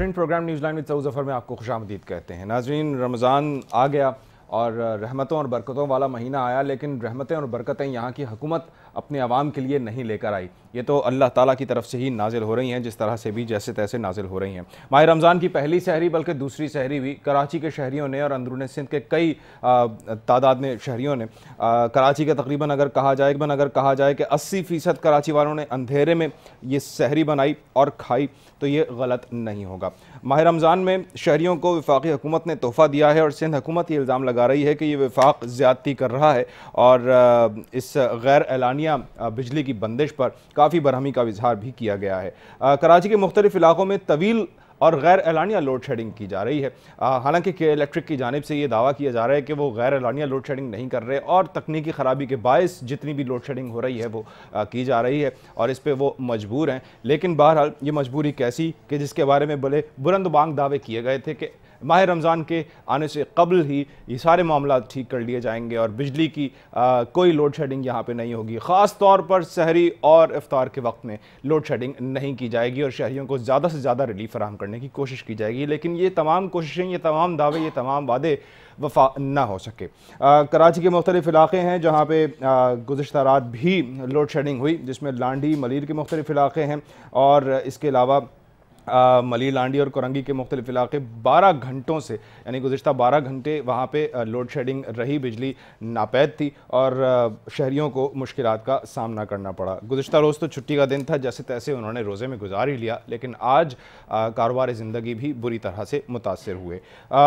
नाज़रीन, programme newsline with Saud Zafar में आपको खुशामदीद कहते हैं। नाज़रीन, रमज़ान आ गया और रहमतों और बरकतों वाला महीना आया, लेकिन रहमतें और बरकतें यहाँ की हुकूमत अपने अवाम के लिए नहीं लेकर आई। ये तो अल्लाह ताला की तरफ से ही नाजिल हो रही हैं, जिस तरह से भी जैसे तैसे नाजिल हो रही हैं। माह रमज़ान की पहली सहरी बल्कि दूसरी सहरी भी कराची के शहरियों ने और अंदरून सिंध के कई तादाद में शहरियों ने कराची के तकरीबन अगर कहा जाए कि 80% कराची वालों ने अंधेरे में ये सहरी बनाई और खाई, तो ये गलत नहीं होगा। माह रमज़ान में शहरियों को वफाकी हुकूमत ने तोहफ़ा दिया है और सिंध हुकूमत ये इल्ज़ाम लगा रही है कि ये वफाक ज़्यादती कर रहा है और इस गैर एलानिया बिजली की बंदिश पर काफ़ी बरहमी का इजहार भी किया गया है। कराची के मुख्तलिफ़ इलाकों में तवील और गैर एलानिया लोड शेडिंग की जा रही है। हालांकि के इलेक्ट्रिक की जानिब से ये दावा किया जा रहा है कि वो गैर एलानिया लोड शेडिंग नहीं कर रहे और तकनीकी ख़राबी के बायस जितनी भी लोड शेडिंग हो रही है वो की जा रही है और इस पर वो मजबूर हैं। लेकिन बहरहाल ये मजबूरी कैसी कि जिसके बारे में बड़े बुलंद दावे किए गए थे कि माह रमज़ान के आने से कबल ही ये सारे मामला ठीक कर लिए जाएंगे और बिजली की कोई लोड शेडिंग यहाँ पे नहीं होगी। ख़ास तौर पर सहरी और इफ्तार के वक्त में लोड शेडिंग नहीं की जाएगी और शहरियों को ज़्यादा से ज़्यादा रिलीफ फराहम करने की कोशिश की जाएगी। लेकिन ये तमाम कोशिशें, ये तमाम दावे, ये तमाम वादे वफा ना हो सके। कराची के मुख्तलिफ़ इलाक़े हैं जहाँ पे गुज़िश्ता रात भी लोड शेडिंग हुई, जिसमें लांडी मलीर के मुख्तलिफ़ इलाक़े हैं और इसके अलावा मली लांडी और कोरंगी के मुख्तलिफ़ इलाके 12 घंटों से यानी गुज़िश्ता 12 घंटे वहाँ पे लोड शेडिंग रही, बिजली नापैद थी और शहरियों को मुश्किलात का सामना करना पड़ा। गुज़िश्ता रोज़ तो छुट्टी का दिन था, जैसे तैसे उन्होंने रोज़े में गुजार ही लिया, लेकिन आज कारोबार ज़िंदगी भी बुरी तरह से मुतासर हुए।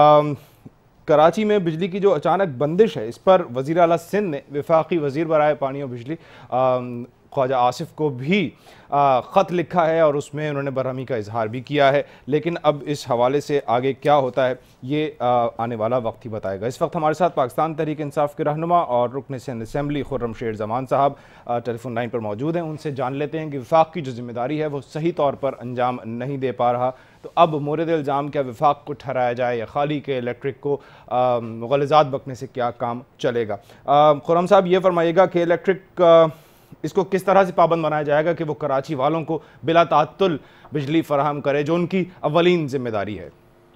कराची में बिजली की जो अचानक बंदिश है, इस पर वज़ीर आला सिंध ने वफाकी वज़ीर बराए पानी और बिजली ख्वाजा आसिफ को भी ख़त लिखा है और उसमें उन्होंने बरहमी का इजहार भी किया है। लेकिन अब इस हवाले से आगे क्या होता है ये आने वाला वक्त ही बताएगा। इस वक्त हमारे साथ पाकिस्तान तहरीक इंसाफ के रहनुमा और रुकन सिंध असम्बली खुर्रम शेर ज़मान साहब टेलीफोन लाइन पर मौजूद हैं। उनसे जान लेते हैं कि वफाक की जो जिम्मेदारी है वो सही तौर पर अंजाम नहीं दे पा रहा, तो अब मोरद इल्ज़ाम क्या वफाक को ठहराया जाए या खाली के इलेक्ट्रिक को मुग़ल्लज़ात बकने से क्या काम चलेगा। खुर्रम साहब, ये फरमाइएगा कि इलेक्ट्रिक इसको किस तरह से पाबंद बनाया जाएगा कि वो कराची वालों को बिला तात्तुल बिजली फराहम करे, जो उनकी अवलीन जिम्मेदारी है।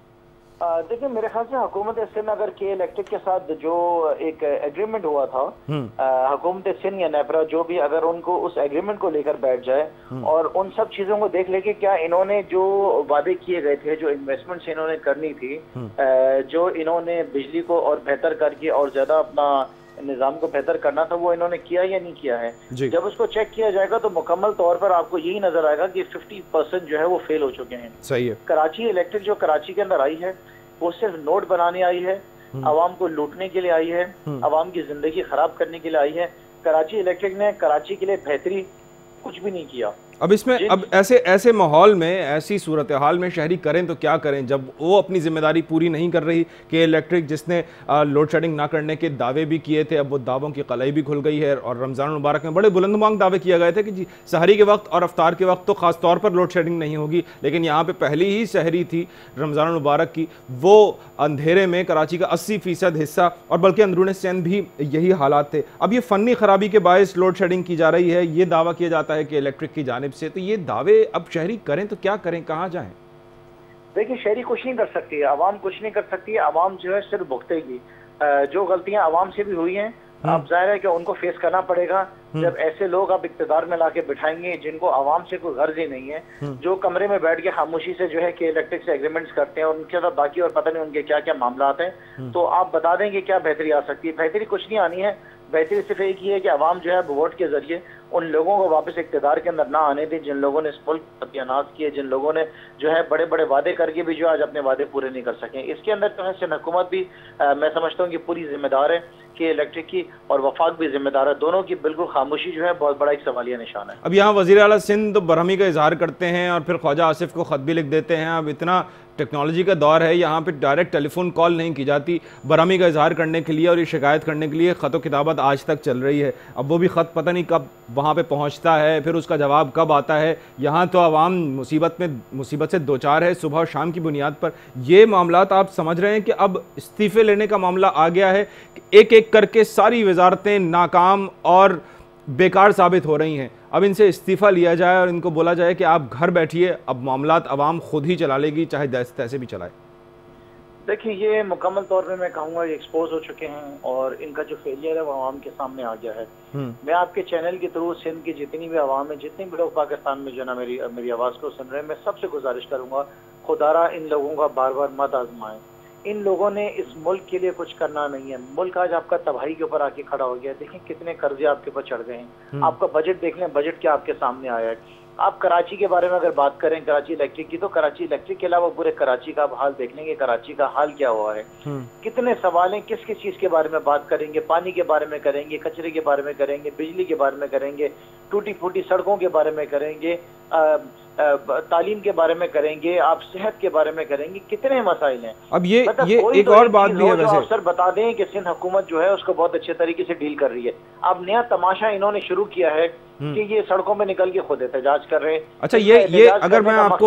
देखिए, मेरे ख्याल से हुकूमत सिंध अगर के इलेक्ट्रिक के साथ जो एक एग्रीमेंट हुआ था, हुकूमत सिंध या नेपरा जो भी, अगर उनको उस एग्रीमेंट को लेकर बैठ जाए और उन सब चीजों को देख ले कि क्या इन्होंने जो वादे किए गए थे, जो इन्वेस्टमेंट्स इन्होंने करनी थी, जो इन्होंने बिजली को और बेहतर करके और ज्यादा अपना निज़ाम को बेहतर करना था, वो इन्होंने किया या नहीं किया है। जब उसको चेक किया जाएगा तो मुकम्मल तौर पर आपको यही नजर आएगा कि 50% जो है वो फेल हो चुके हैं। सही है। कराची इलेक्ट्रिक जो कराची के अंदर आई है वो सिर्फ नोट बनाने आई है, आवाम को लूटने के लिए आई है, आवाम की जिंदगी खराब करने के लिए आई है। कराची इलेक्ट्रिक ने कराची के लिए बेहतरी कुछ भी नहीं किया। अब इसमें अब ऐसे माहौल में, ऐसी सूरत हाल में शहरी करें तो क्या करें, जब वो अपनी जिम्मेदारी पूरी नहीं कर रही कि इलेक्ट्रिक जिसने लोड शेडिंग ना करने के दावे भी किए थे, अब वो दावों की कलाई भी खुल गई है और रमज़ान मुबारक में बड़े बुलंद दावे किए गए थे कि जी सहरी के वक्त और अफ्तार के वक्त तो ख़ास तौर पर लोड शेडिंग नहीं होगी, लेकिन यहाँ पर पहली ही सहरी थी रमज़ान मुबारक की, वो अंधेरे में कराची का 80% हिस्सा और बल्कि अंदरून सिंध भी यही हालात थे। अब ये फ़नी ख़राबी के बायस लोड शेडिंग की जा रही है, ये दावा किया जाता है कि इलेक्ट्रिक की जानिब से, तो ये दावे अब शहरी करें तो क्या करें, कहाँ जाएं? देखिए, शहरी कुछ नहीं कर सकती है, आवाम कुछ नहीं कर सकती है, आवाम जो है सिर्फ भुगतेगी। जो गलतियां आवाम से भी हुई हैं, अब जाहिर है कि उनको फेस करना पड़ेगा। जब ऐसे लोग आप इक़्तिदार में लाके बिठाएंगे जिनको आवाम से कोई गर्ज ही नहीं है, जो कमरे में बैठ के खामोशी से जो है कि इलेक्ट्रिक से एग्रीमेंट्स करते हैं और उनके साथ बाकी और पता नहीं उनके क्या क्या मामला हैं, तो आप बता देंगे क्या बेहतरी आ सकती है। बेहतरी कुछ नहीं आनी है, बेहतरी सिर्फ एक ही है कि आवाम जो है वोट के जरिए उन लोगों को वापस इक़्तिदार के अंदर ना आने दें जिन लोगों ने इस मुल्क को सत्यानाश किए, जिन लोगों ने जो है बड़े बड़े वादे करके भी जो आज अपने वादे पूरे नहीं कर सके। इसके अंदर जो है सिंध हुकूमत भी मैं समझता हूँ कि पूरी जिम्मेदार है कि इलेक्ट्रिक की, और वफाक भी जिम्मेदार है। दोनों की बिल्कुल खामोशी जो है बहुत बड़ा एक सवालिया निशान है। अब यहाँ वज़ीर आला सिंध बरहमी का इजहार करते हैं और फिर ख्वाजा आसिफ को ख़त भी लिख देते हैं। अब इतना टेक्नोलॉजी का दौर है, यहाँ पे डायरेक्ट टेलीफोन कॉल नहीं की जाती बरहमी का इजहार करने के लिए और ये शिकायत करने के लिए ख़त व किताबत आज तक चल रही है। अब वो भी ख़त पता नहीं कब वहाँ पे पहुँचता है, फिर उसका जवाब कब आता है। यहाँ तो आवाम मुसीबत से दो चार है सुबह और शाम की बुनियाद पर। ये मामलात आप समझ रहे हैं कि अब इस्तीफ़े लेने का मामला आ गया है, एक एक करके सारी वजारतें नाकाम और बेकार साबित हो रही हैं। अब इनसे इस्तीफ़ा लिया जाए और इनको बोला जाए कि आप घर बैठिए, अब मामलात अवाम खुद ही चला लेगी, चाहे जैसे तैसे भी चलाए? देखिए, ये मुकम्मल तौर पे मैं कहूँगा ये एक्सपोज हो चुके हैं और इनका जो फेलियर है वो आवाम के सामने आ गया है। मैं आपके चैनल के थ्रू सिंध की जितनी भी आवाम है, जितने भी लोग पाकिस्तान में जो ना मेरी आवाज़ को सुन रहे हैं, मैं सबसे गुजारिश करूँगा, खुदारा इन लोगों का बार बार मत आजमाएं। इन लोगों ने इस मुल्क के लिए कुछ करना नहीं है। मुल्क आज आपका तबाही के ऊपर आके खड़ा हो गया है। देखिए कितने कर्जे आपके ऊपर चढ़ गए हैं। आपका बजट देख लें, बजट क्या आपके सामने आया है। आप कराची के बारे में अगर बात करें, कराची इलेक्ट्रिक की, तो कराची इलेक्ट्रिक के अलावा पूरे कराची का आप हाल देख लेंगे, कराची का हाल क्या हुआ है। कितने सवाल हैं, किस किस चीज के बारे में बात करेंगे, पानी के बारे में करेंगे, कचरे के बारे में करेंगे, बिजली के बारे में करेंगे, टूटी फूटी सड़कों के बारे में करेंगे, तालीम के बारे में करेंगे, आप सेहत के बारे में करेंगे, कितने मसाइल हैं। अब ये एक और बात भी है, वैसे अफसर बता दें कि सिंध हुकूमत जो है उसको बहुत अच्छे तरीके से डील कर रही है। अब नया तमाशा इन्होंने शुरू किया है कि ये सड़कों में निकल के खुद एहतजाज कर रहे हैं। अच्छा, ये अगर मैं आपको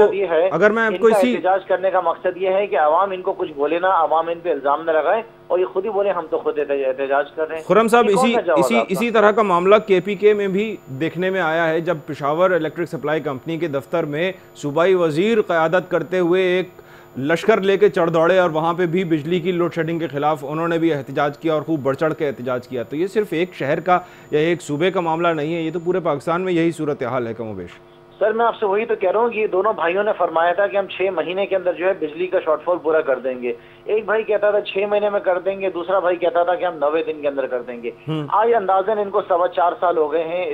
एहतजाज करने का मकसद ये है कि अवाम इनको कुछ बोले ना, अवाम इन पे इल्जाम न लगाए और ये खुद ही बोले हम तो खुद एहतजाज कर रहे हैं। खुर्रम साहब, इसी तरह का मामला KPK में भी देखने में आया है, जब पेशावर इलेक्ट्रिक सप्लाई कंपनी के दफ्तर में सूबाई वजीर क़यादत करते हुए एक लश्कर लेके चढ़ दौड़े और वहाँ पे भी बिजली की लोड शेडिंग के खिलाफ उन्होंने भी एहतजाज किया और खूब बढ़ चढ़ के एहतजाज किया। तो ये सिर्फ एक शहर का या एक सूबे का मामला नहीं है, ये तो पूरे पाकिस्तान में यही सूरत हाल है कमोबेश। सर, मैं आपसे वही तो कह रहा हूँ कि दोनों भाइयों ने फरमाया था कि हम 6 महीने के अंदर जो है बिजली का शॉर्टफॉल पूरा कर देंगे। एक भाई कहता था 6 महीने में कर देंगे, दूसरा भाई कहता था कि हम 90 दिन के अंदर कर देंगे। आज अंदाजन इनको 4.25 साल हो गए हैं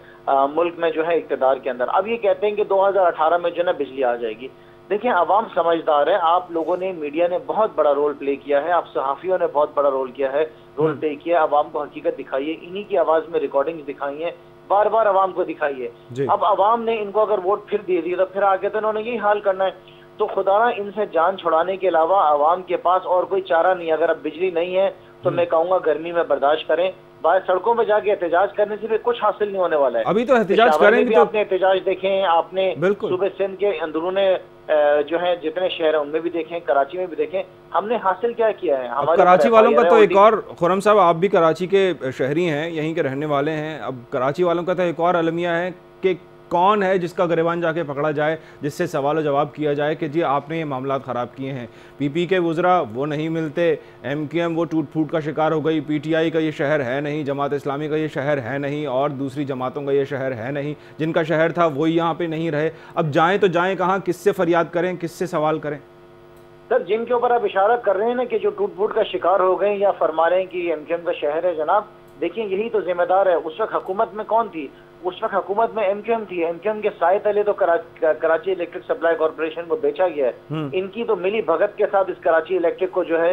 इस मुल्क में जो है इक़्तिदार के अंदर। अब ये कहते हैं कि 2018 में जो है बिजली आ जाएगी। देखिए, अवाम समझदार है। आप लोगों ने, मीडिया ने बहुत बड़ा रोल प्ले किया है, आप सहाफ़ियों ने बहुत बड़ा रोल किया है, रोल प्ले किया। अवाम को हकीकत दिखाई है, इन्हीं की आवाज़ में रिकॉर्डिंग दिखाई है, बार बार अवाम को दिखाई है। अब अवाम ने इनको अगर वोट फिर दे दिया तो फिर आगे तो इन्होंने यही हाल करना है। तो खुदारा इनसे जान छुड़ाने के अलावा अवाम के पास और कोई चारा नहीं। अगर अब बिजली नहीं है तो मैं कहूँगा गर्मी में बर्दाश्त करें, बाहर सड़कों में जाके एहतजाज करने से भी कुछ हासिल नहीं होने वाला है। अभी तो एहतजाज करेंगे तो आपने एहतजाज देखे, आपने सूबे सिंध के अंदरूने जो है जितने शहर हैं उनमें भी देखें, कराची में भी देखें, हमने हासिल क्या किया है। हमारे कराची वालों का तो एक और, खुर्रम साहब आप भी कराची के शहरी हैं, यहीं के रहने वाले हैं, अब कराची वालों का तो एक और अलमिया है कि कौन है जिसका गिरबान जाके पकड़ा जाए, जिससे सवाल जवाब किया जाए कि जी आपने ये मामला ख़राब किए हैं। PP के वुज़रा वो नहीं मिलते, MQM वो टूट फूट का शिकार हो गई, PTI का ये शहर है नहीं, जमात इस्लामी का ये शहर है नहीं, और दूसरी जमातों का ये शहर है नहीं, जिनका शहर था वही यहाँ पे नहीं रहे। अब जाएँ तो जाएँ कहाँ, किससे फरियाद करें, किससे सवाल करें? सर, जिनके ऊपर आप इशारा कर रहे हैं ना कि जो टूट फूट का शिकार हो गए या फरमा रहे हैं कि MQM का शहर है, जनाब देखिए यही तो जिम्मेदार है। उस वक्त हुकूमत में कौन थी? उस वक्त हुकूमत में MQM थी। MQM के साए तले तो कराची इलेक्ट्रिक सप्लाई कॉर्पोरेशन को बेचा गया है। इनकी तो मिली भगत के साथ इस कराची इलेक्ट्रिक को जो है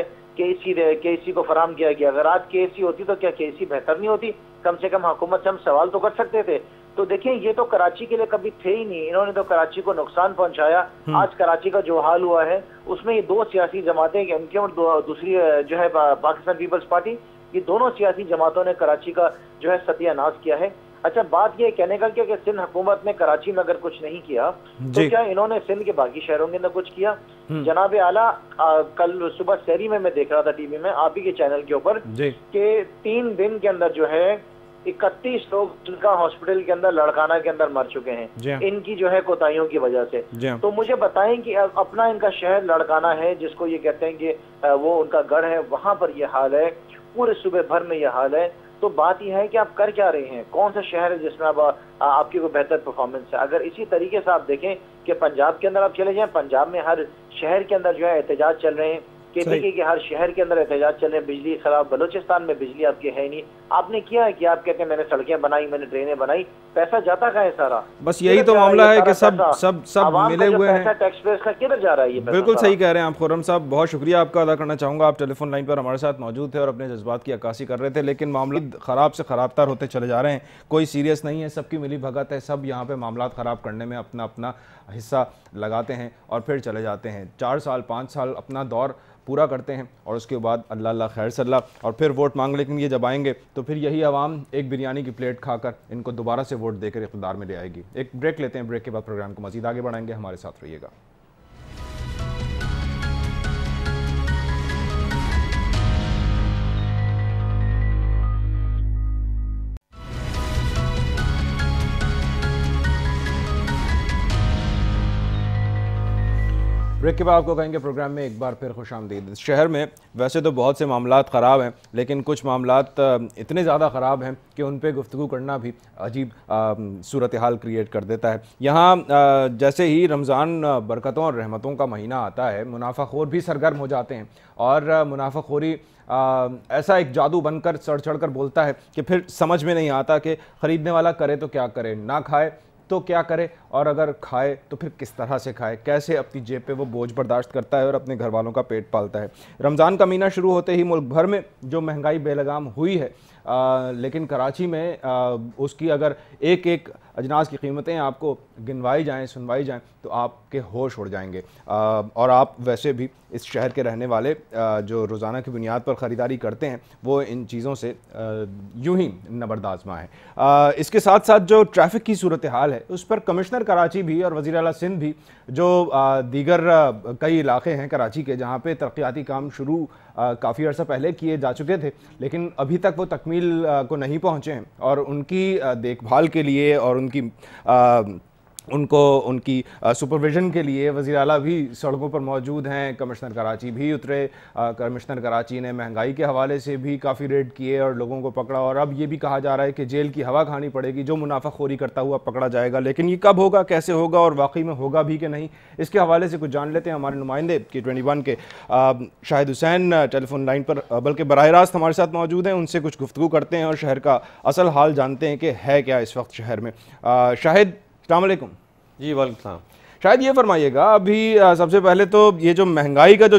KEC को फराम किया गया। अगर आज KEC होती तो क्या KEC बेहतर नहीं होती? कम से कम हुकूमत से हम सवाल तो कर सकते थे। तो देखिए, ये तो कराची के लिए कभी थे ही नहीं, इन्होंने तो कराची को नुकसान पहुंचाया। आज कराची का जो हाल हुआ है उसमें ये 2 सियासी जमातें, MQM और दूसरी जो है पाकिस्तान पीपल्स पार्टी, ये दोनों सियासी जमातों ने कराची का जो है सत्यानाश किया है। अच्छा, बात ये कहने का कि सिंध हुकूमत ने कराची में अगर कुछ नहीं किया तो क्या इन्होंने सिंध के बाकी शहरों के अंदर कुछ किया? जनाब आला, कल सुबह शहरी में मैं देख रहा था टीवी में, आप ही के चैनल के ऊपर, कि 3 दिन के अंदर जो है 31 लोग जिनका हॉस्पिटल के अंदर, लड़काना के अंदर मर चुके हैं इनकी जो है कोताहियों की वजह से। तो मुझे बताएं कि अपना इनका शहर लड़काना है, जिसको ये कहते हैं कि वो उनका गढ़ है, वहां पर ये हाल है, पूरे सूबे भर में ये हाल है। तो बात यह है कि आप कर क्या रहे हैं? कौन सा शहर है जिसमें अब आपकी कोई बेहतर परफॉर्मेंस है? अगर इसी तरीके से आप देखें कि पंजाब के अंदर आप चले जाएं, पंजाब में हर शहर के अंदर जो है एहतजाज चल रहे हैं, KPK के हर शहर के अंदर एहतजाज चल रहे हैं, बिजली खराब। बलोचिस्तान में बिजली आपकी है नहीं। आपने किया है कि आप कहते हैं मैंने सड़कें बनाई, मैंने ट्रेनें बनाई, पैसा जाता कहाँ है सारा? बस यही तो मामला है कि सब मिले हुए हैं। टैक्स पेयर्स का किधर जा रहा है ये? बिल्कुल सही कह रहे हैं आप खुर्रम साहब, बहुत शुक्रिया आपका अदा करना चाहूँगा। आप टेलीफोन लाइन पर हमारे साथ मौजूद थे और अपने जज्बात की अक्कासी कर रहे थे, लेकिन मामले ख़राब से ख़राबतर होते चले जा रहे हैं। कोई सीरियस नहीं है, सबकी मिली भगत है, सब यहाँ पे मामला ख़राब करने में अपना अपना हिस्सा लगाते हैं और फिर चले जाते हैं। 4 साल 5 साल अपना दौर पूरा करते हैं और उसके बाद अल्लाह अल्लाह खैर सल्लाह और फिर वोट मांग। लेकिन ये जब आएंगे तो फिर यही आवाम एक बिरयानी की प्लेट खाकर इनको दोबारा से वोट देकर इक़्तिदार में ले आएगी। एक ब्रेक लेते हैं, ब्रेक के बाद प्रोग्राम को मज़ीद आगे बढ़ाएंगे, हमारे साथ रहिएगा। ब्रेक के बाद आपको कहेंगे प्रोग्राम में एक बार फिर खुशामदीद। शहर में वैसे तो बहुत से मामलात ख़राब हैं, लेकिन कुछ मामलात इतने ज़्यादा ख़राब हैं कि उन पे गुफ्तगू करना भी अजीब सूरत हाल क्रिएट कर देता है। यहाँ जैसे ही रमज़ान बरकतों और रहमतों का महीना आता है, मुनाफाखोर भी सरगर्म हो जाते हैं और मुनाफाखोरी ऐसा एक जादू बनकर चढ़ चढ़ कर बोलता है कि फिर समझ में नहीं आता कि ख़रीदने वाला करे तो क्या करे, ना खाए तो क्या करे, और अगर खाए तो फिर किस तरह से खाए, कैसे अपनी जेब पे वो बोझ बर्दाश्त करता है और अपने घर वालों का पेट पालता है। रमज़ान का महीना शुरू होते ही मुल्क भर में जो महंगाई बेलगाम हुई है, लेकिन कराची में उसकी अगर एक एक अजनास की कीमतें आपको गिनवाई जाएं, सुनवाई जाएं, तो आपके होश उड़ जाएंगे। और आप वैसे भी इस शहर के रहने वाले जो रोज़ाना की बुनियाद पर ख़रीदारी करते हैं, वो इन चीज़ों से यूं ही नबरदाज़मा है। इसके साथ साथ जो ट्रैफ़िक की सूरत हाल है, उस पर कमिश्नर कराची भी और वज़ीर आला सिंध भी, जो दीगर कई इलाके हैं कराची के जहाँ पे तरक्याती काम शुरू काफ़ी अर्सा पहले किए जा चुके थे, लेकिन अभी तक वो तकमील को नहीं पहुँचे हैं, और उनकी देखभाल के लिए और उनकी सुपरविज़न के लिए वज़ीर आला भी सड़कों पर मौजूद हैं। कमिश्नर कराची भी उतरे। कमिश्नर कराची ने महंगाई के हवाले से भी काफ़ी रेड किए और लोगों को पकड़ा, और अब ये भी कहा जा रहा है कि जेल की हवा खानी पड़ेगी, जो मुनाफाखोरी करता हुआ पकड़ा जाएगा। लेकिन ये कब होगा, कैसे होगा और वाकई में होगा भी कि नहीं, इसके हवाले से कुछ जान लेते हैं। हमारे नुमाइंदे K21 के शाहिद हुसैन टेलीफोन लाइन पर, बल्कि बराह रास्त हमारे साथ मौजूद हैं। उनसे कुछ गुफ्तगू करते हैं और शहर का असल हाल जानते हैं कि है क्या इस वक्त शहर में। शाहिद, अस्सलाम वालेकुम। जी वालेकुम। शायद ये फरमाइएगा, अभी सबसे पहले तो ये जो महंगाई का जो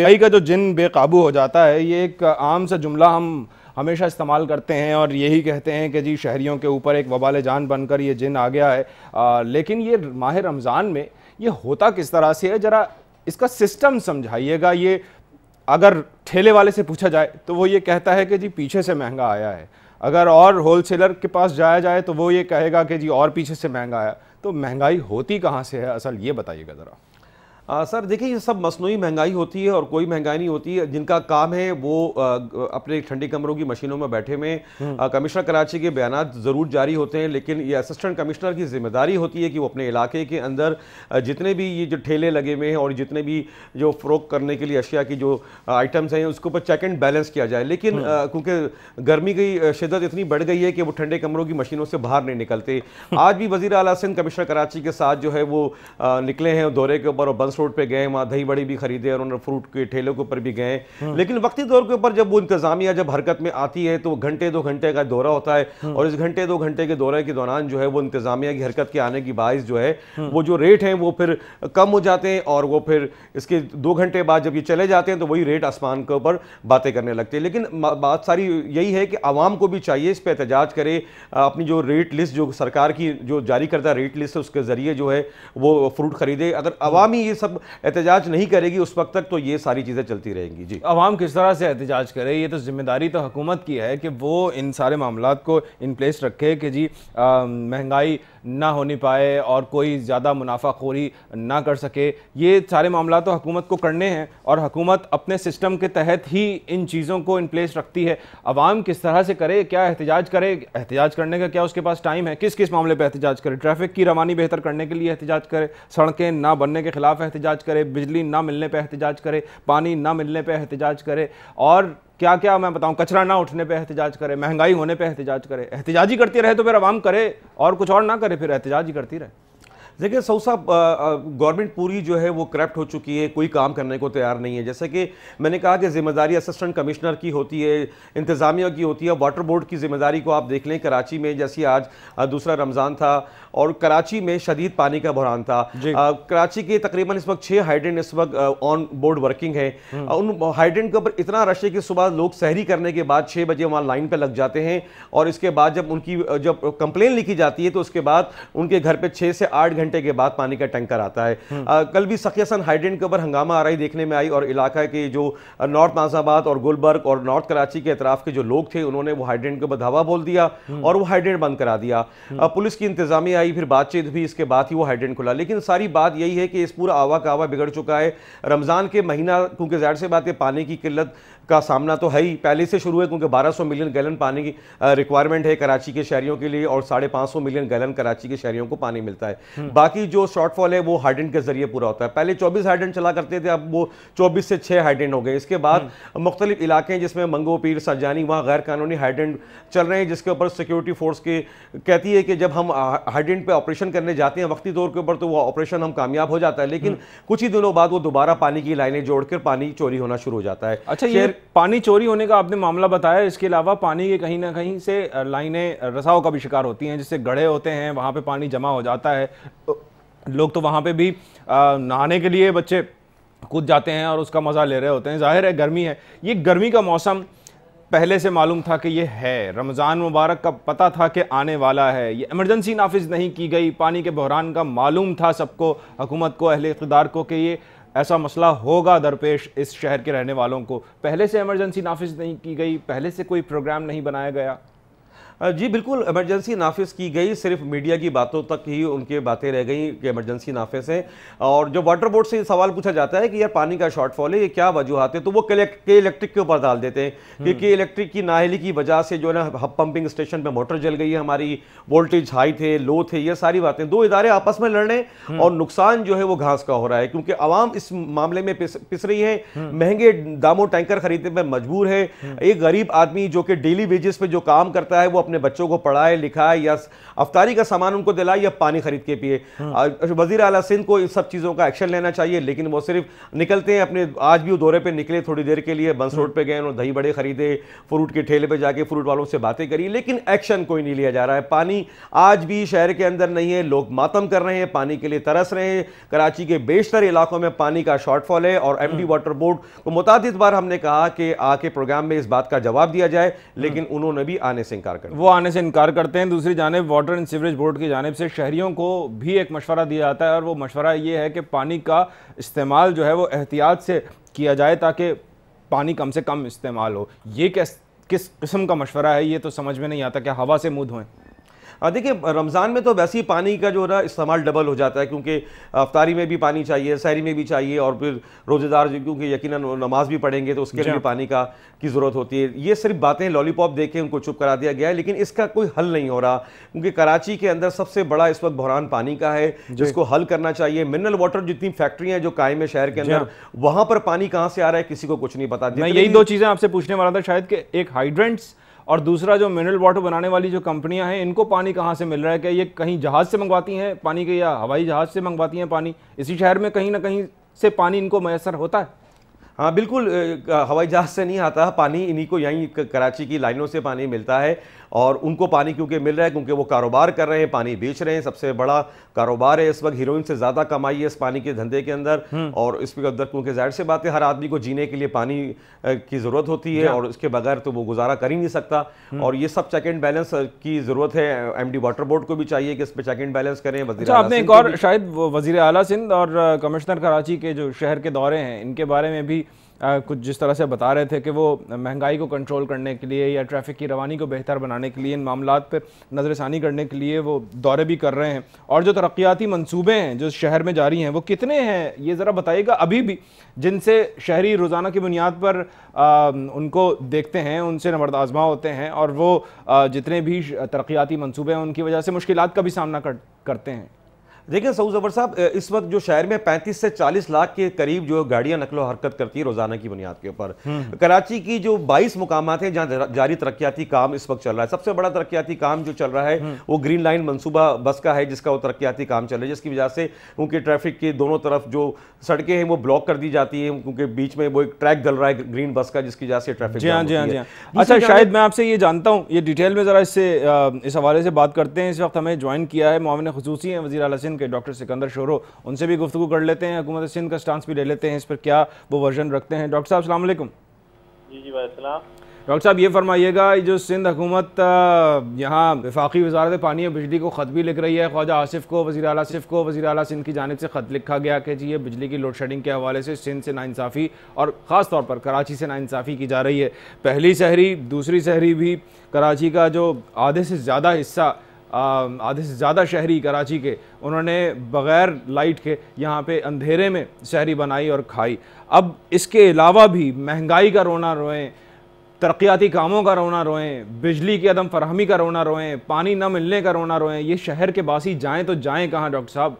जिन बेकाबू हो जाता है, ये एक आम सा जुमला हम हमेशा इस्तेमाल करते हैं और यही कहते हैं कि जी शहरियों के ऊपर एक वबाल जान बनकर ये जिन आ गया है। लेकिन ये माह रमज़ान में ये होता किस तरह से है, ज़रा इसका सिस्टम समझाइएगा। ये अगर ठेले वाले से पूछा जाए तो वो ये कहता है कि जी पीछे से महंगा आया है, अगर और होलसेलर के पास जाया जाए तो वो ये कहेगा कि जी और पीछे से महंगा आया। तो महंगाई होती कहाँ से है असल, ये बताइएगा ज़रा। सर देखिए, ये सब मसनूई महंगाई होती है और कोई महंगाई नहीं होती है। जिनका काम है वो अपने ठंडी कमरों की मशीनों में बैठे में कमिश्नर कराची के बयानात ज़रूर जारी होते हैं, लेकिन ये असिस्टेंट कमिश्नर की जिम्मेदारी होती है कि वो अपने इलाके के अंदर जितने भी ये जो ठेले लगे हुए हैं और जितने भी जो फ़रोख्त करने के लिए अशिया की जो आइटम्स हैं, उसके ऊपर चेक एंड बैलेंस किया जाए। लेकिन क्योंकि गर्मी की शिद्दत इतनी बढ़ गई है कि वो ठंडे कमरों की मशीनों से बाहर नहीं निकलते। आज भी वज़ीर आला सिंध कमिश्नर कराची के साथ जो है वो निकले हैं दौरे के ऊपर, और रोड पे गए, वहाँ दही बड़ी भी खरीदे और उन्होंने फ्रूट के ठेलों के ऊपर भी गए। लेकिन वक्ती तौर के ऊपर जब वो इंतजामिया जब हरकत में आती है तो वो घंटे 2 घंटे का दौरा होता है, और इस घंटे 2 घंटे के दौरे के दौरान जो है वो इंतजामिया की हरकत के आने की बाइस जो है वो जो रेट हैं वो फिर कम हो जाते हैं, और वो फिर इसके 2 घंटे बाद जब ये चले जाते हैं तो वही रेट आसमान के ऊपर बातें करने लगते हैं। लेकिन बात सारी यही है कि आवाम को भी चाहिए इस पर एहतजाज करे, अपनी जो रेट लिस्ट जो सरकार की जो जारी करता रेट लिस्ट है उसके जरिए जो है वो फ्रूट खरीदे। अगर आवाम ही ये सब एहतजाज नहीं करेगी उस वक्त तक तो ये सारी चीज़ें चलती रहेंगी। जी, अवाम किस तरह से एहतजाज करे, ये तो जिम्मेदारी तो हुकूमत की है कि वो इन सारे मामलात को इन प्लेस रखे कि जी महंगाई ना होनी पाए और कोई ज़्यादा मुनाफाखोरी ना कर सके। ये सारे मामला तो हुकूमत को करने हैं और हुकूमत अपने सिस्टम के तहत ही इन चीज़ों को इन प्लेस रखती है। अवाम किस तरह से करे, क्या एहतजाज करे, एहतजाज करने का क्या उसके पास टाइम है, किस किस मामले पर एहतजाज करे? ट्रैफिक की रवानी बेहतर करने के लिए एहतजाज करे, सड़कें ना बनने के खिलाफ एहतजाज करे, बिजली ना मिलने पर एहतजाज करे, पानी ना मिलने पर एहतजाज करे, और क्या क्या मैं बताऊं, कचरा ना उठने पे एहतजाज करे, महंगाई होने पे एहतजाज करे। एहतजाज ही करती रहे तो फिर आवाम करे, और कुछ और ना करे, फिर एहतजाज ही करती रहे। देखिए सऊद साहब, गवर्नमेंट पूरी जो है वो करप्ट हो चुकी है, कोई काम करने को तैयार नहीं है। जैसे कि मैंने कहा कि जिम्मेदारी असिस्टेंट कमिश्नर की होती है, इंतज़ामिया की होती है, वाटर बोर्ड की जिम्मेदारी को आप देख लें। कराची में जैसे आज दूसरा रमज़ान था और कराची में शदीद पानी का बहरान था। कराची के तकरीबन इस वक्त 6 हाइड्रेंट इस वक्त ऑन बोर्ड वर्किंग है। उन हाइड्रेंट के ऊपर इतना रश है कि सुबह लोग सहरी करने के बाद 6 बजे वहाँ लाइन पर लग जाते हैं, और इसके बाद जब उनकी जब कंप्लेन लिखी जाती है तो उसके बाद उनके घर पर 6 से 8 घंटे के बाद पानी का टैंकर आता है। कल भी सखियासन हाइड्रेंट के ऊपर हंगामा आ रही देखने में आई, और इलाका के जो नॉर्थ नाजाबाद और गुलबर्ग और नॉर्थ कराची के अतराफ के जो लोग थे उन्होंने वो हाइड्रेंट के ऊपर धावा बोल दिया और वो हाइड्रेंट बंद करा दिया। पुलिस की इंतजामिया आई, फिर बातचीत हुई, इसके बाद ही वो हाइड्रेंट खुला। लेकिन सारी बात यही है कि इस पूरा आवा का आवा बिगड़ चुका है। रमज़ान के महीना, क्योंकि ज़ाहिर सी बात है पानी की किल्लत का सामना तो है ही, पहले से शुरू है, क्योंकि 1200 मिलियन गैलन पानी की रिक्वायरमेंट है कराची के शहरियों के लिए, और 550 मिलियन गैलन कराची के शहरियों को पानी मिलता है। बाकी जो शॉर्टफॉल है वो हाइडेंट के जरिए पूरा होता है। पहले 24 हाइडेंट चला करते थे, अब वो 24 से 6 हाइडेंट हो गए। इसके बाद मुख्तलिफ इलाके हैं जिसमें मंगो, पीर, सरजानी, वहाँ गैर कानूनी हाइडेंट चल रहे हैं, जिसके ऊपर सिक्योरिटी फोर्स के कहती है कि जब हम हाइडेंट पे ऑपरेशन करने जाते हैं वक्ती तौर के ऊपर तो वो ऑपरेशन हम कामयाब हो जाता है, लेकिन कुछ ही दिनों बाद वो दोबारा पानी की लाइनें जोड़कर पानी चोरी होना शुरू हो जाता है। अच्छा, ये पानी चोरी होने का आपने मामला बताया, इसके अलावा पानी के कहीं ना कहीं से लाइनें रसाव का भी शिकार होती हैं, जिससे गड्ढे होते हैं, वहाँ पे पानी जमा हो जाता है, लोग तो वहाँ पे भी नहाने के लिए बच्चे कूद जाते हैं और उसका मज़ा ले रहे होते हैं। जाहिर है गर्मी है, ये गर्मी का मौसम पहले से मालूम था कि ये है, रमज़ान मुबारक का पता था कि आने वाला है, ये इमरजेंसी नाफिज नहीं की गई, पानी के बहरान का मालूम था सबको, हुकूमत को, अहले इक़्तिदार को, कि ये ऐसा मसला होगा दरपेश इस शहर के रहने वालों को। पहले से इमरजेंसी नाफिज नहीं की गई, पहले से कोई प्रोग्राम नहीं बनाया गया। जी बिल्कुल, इमरजेंसी नाफिज की गई, सिर्फ मीडिया की बातों तक ही उनके बातें रह गई कि इमरजेंसी नाफिज है। और जो वाटर बोर्ड से सवाल पूछा जाता है कि यार पानी का शॉर्टफॉल है, ये क्या वजूहत है, तो वो के इलेक्ट्रिक के ऊपर डाल देते हैं कि इलेक्ट्रिक की नाअहली की वजह से जो है ना पंपिंग स्टेशन पे मोटर जल गई है, हमारी वोल्टेज हाई थे, लो थे, ये सारी बातें। दो इदारे आपस में लड़ रहे हैं और नुकसान जो है वो घास का हो रहा है, क्योंकि आवाम इस मामले में पिस रही है, महंगे दामों टैंकर खरीदने पर मजबूर है। एक गरीब आदमी जो कि डेली वेजेस पे जो काम करता है वो अपने बच्चों को पढ़ाए लिखाए या अफ्तारी का सामान उनको दिलाए या पानी खरीद के पिए। वजीर आला सिंध को इस सब चीज़ों का एक्शन लेना चाहिए, लेकिन वो सिर्फ निकलते हैं अपने, आज भी वो दौरे पे निकले थोड़ी देर के लिए, बंस रोड पे गए और दही बड़े खरीदे, फ्रूट के ठेले पे जाके फ्रूट वालों से बातें करी, लेकिन एक्शन कोई नहीं लिया जा रहा है। पानी आज भी शहर के अंदर नहीं है, लोग मातम कर रहे हैं, पानी के लिए तरस रहे हैं। कराची के बेशतर इलाकों में पानी का शॉर्टफॉल है और एमडी वाटर बोर्ड को मुतादिद बार हमने कहा कि आके प्रोग्राम में इस बात का जवाब दिया जाए, लेकिन उन्होंने भी आने से इनकार कर दिया। वो आने से इनकार करते हैं। दूसरी जानिब वाटर एंड सीवरेज बोर्ड की जानिब से शहरियों को भी एक मशवरा दिया जाता है और वो मशवरा ये है कि पानी का इस्तेमाल जो है वो एहतियात से किया जाए ताकि पानी कम से कम इस्तेमाल हो। ये किस किस्म का मशवरा है, ये तो समझ में नहीं आता, क्या हवा से मुँह धोएं? देखिए रमज़ान में तो वैसे ही पानी का जो है इस्तेमाल डबल हो जाता है, क्योंकि अफ्तारी में भी पानी चाहिए, सहरी में भी चाहिए, और फिर रोज़ेदार क्योंकि यकीनन नमाज भी पढ़ेंगे तो उसके लिए भी पानी की ज़रूरत होती है। ये सिर्फ बातें लॉलीपॉप दे के उनको चुप करा दिया गया है, लेकिन इसका कोई हल नहीं हो रहा, क्योंकि कराची के अंदर सबसे बड़ा इस वक्त बहरान पानी का है, जिसको हल करना चाहिए। मिनरल वाटर जितनी फैक्ट्रियाँ जो कायम है शहर के अंदर, वहाँ पर पानी कहाँ से आ रहा है किसी को कुछ नहीं पता। मैं यही दो चीज़ें आपसे पूछने वाला था शायद, कि एक हाइड्रेंट्स और दूसरा जो मिनरल वाटर बनाने वाली जो कंपनियां हैं, इनको पानी कहाँ से मिल रहा है? क्या ये कहीं जहाज़ से मंगवाती हैं पानी के, या हवाई जहाज़ से मंगवाती हैं पानी? इसी शहर में कहीं ना कहीं से पानी इनको मैसर होता है? हाँ बिल्कुल, हवाई जहाज़ से नहीं आता पानी, इन्हीं को यहीं कराची की लाइनों से पानी मिलता है, और उनको पानी क्योंकि मिल रहा है क्योंकि वो कारोबार कर रहे हैं, पानी बेच रहे हैं। सबसे बड़ा कारोबार है इस वक्त, हीरोइन से ज़्यादा कमाई है इस पानी के धंधे के अंदर, और इसके अंदर क्योंकि जाहिर सी बात है हर आदमी को जीने के लिए पानी की ज़रूरत होती है, और इसके बगैर तो वो गुजारा कर ही नहीं सकता। और ये सब चेक एंड बैलेंस की ज़रूरत है, एमडी वाटर बोर्ड को भी चाहिए कि इस पर चेक एंड बैलेंस करें। आपने एक और शायद वज़ीर आला सिंध और कमिश्नर कराची के जो शहर के दौरे हैं, इनके बारे में भी कुछ जिस तरह से बता रहे थे कि वो महंगाई को कंट्रोल करने के लिए या ट्रैफिक की रवानी को बेहतर बनाने के लिए, इन मामलात पर नज़रसानी करने के लिए वो दौरे भी कर रहे हैं। और जो तरक्याती मंसूबे हैं जो शहर में जारी हैं वो कितने हैं, ये ज़रा बताइएगा अभी भी, जिनसे शहरी रोज़ाना की बुनियाद पर उनको देखते हैं, उनसे नबर्द आज़मा होते हैं, और वो जितने भी तरक्याती मंसूबे हैं उनकी वजह से मुश्किलात का भी सामना करते हैं। देखिए सऊद ज़फ़र साहब, इस वक्त जो शहर में 35 से 40 लाख के करीब जो गाड़ियां नकलो हरकत करती है रोजाना की बुनियाद के ऊपर, कराची की जो 22 मुकामात हैं जहां जारी तरक्याती काम इस वक्त चल रहा है। सबसे बड़ा तरक्याती काम जो चल रहा है वो ग्रीन लाइन मंसूबा बस का है, जिसका वो तरक्याती काम चल रहा है, जिसकी वजह से उनके ट्रैफिक के दोनों तरफ जो सड़कें हैं वो ब्लॉक कर दी जाती है, क्योंकि बीच में वो एक ट्रैक डल रहा है ग्रीन बस का, जिसकी वजह से ट्रैफिक। जी हाँ। अच्छा शायद मैं आपसे ये जानता हूँ, ये डिटेल में ज़रा इस हवाले से बात करते हैं। इस वक्त हमें ज्वाइन किया है मुआविन खुसूसी हैं वज़ीर आला सिंध के डॉक्टर सिकंदर शोरो, उनसे भी गुफ्तगू कर लेते हैं, हुकूमत सिंध का स्टांस भी ले लेते हैं, इस पर क्या वो वर्जन रखते हैं। डॉक्टर साहब अस्सलाम वालेकुम। जी वालेकुम। डॉक्टर साहब ये फरमाइएगा, जो सिंध हुकूमत यहाँ वफाकी वज़ारत पानी और बिजली को ख़त भी लिख रही है, ख्वाजा आसिफ को, वज़ीर आला सिंध की जानिब से ख़त लिखा गया कि जी ये बिजली की लोड शेडिंग के हवाले से सिंध से नाइंसाफ़ी और ख़ास तौर पर कराची से नाइंसाफ़ी की जा रही है। पहली शहरी दूसरी शहरी भी कराची का जो आधे से ज़्यादा शहरी कराची के, उन्होंने बग़ैर लाइट के यहाँ पे अंधेरे में शहरी बनाई और खाई। अब इसके अलावा भी महंगाई का रोना रोएं, तरक्याती कामों का रोना रोएं, बिजली की अदम फराहमी का रोना रोएं, पानी न मिलने का रोना रोएं। ये शहर के बासी जाएं तो जाएं कहाँ डॉक्टर साहब?